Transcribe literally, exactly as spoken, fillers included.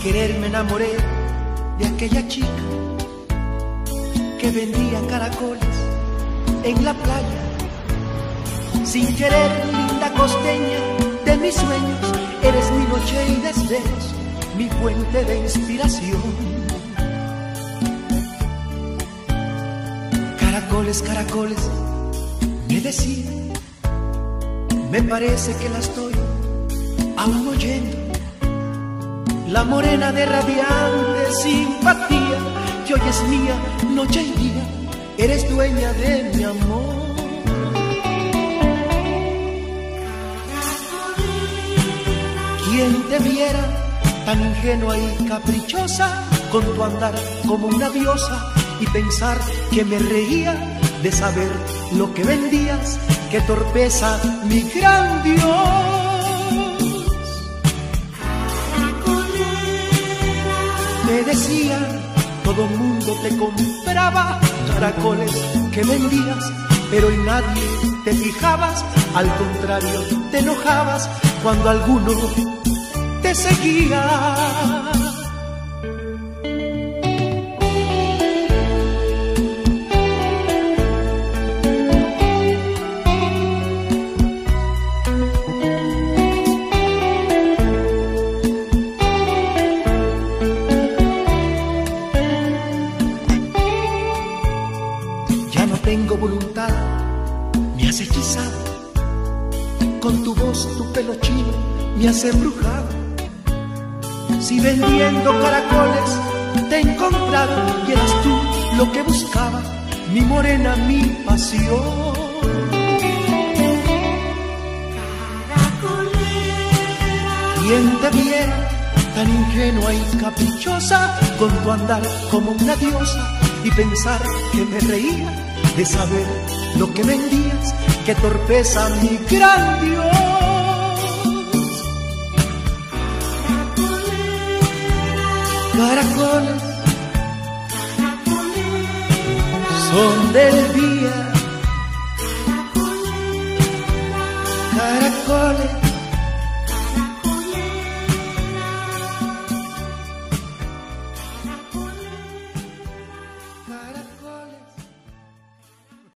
querer me enamoré de aquella chica que vendía caracoles en la playa. Sin querer, linda costeña de mis sueños, eres mi noche y deseos, mi fuente de inspiración. Caracoles, caracoles, me decía, me parece que la estoy aún oyendo. La morena de radiante simpatía, que hoy es mía, noche y día, eres dueña de mi amor. Quien te viera tan ingenua y caprichosa, con tu andar como una diosa, y pensar que me reía de saber lo que vendías, qué torpeza, mi gran Dios. Me decía, todo mundo te compraba caracoles que vendías, pero en nadie te fijabas, al contrario te enojabas cuando alguno te seguía. Tengo voluntad, me has hechizado, con tu voz, tu pelo chino, me has embrujado. Si vendiendo caracoles te he encontrado, y eras tú lo que buscaba, mi morena, mi pasión. Quien te viera tan ingenua y caprichosa, con tu andar como una diosa, y pensar que me reía de saber lo que vendías, qué torpeza, mi gran Dios. Caracoles, caracoles, son del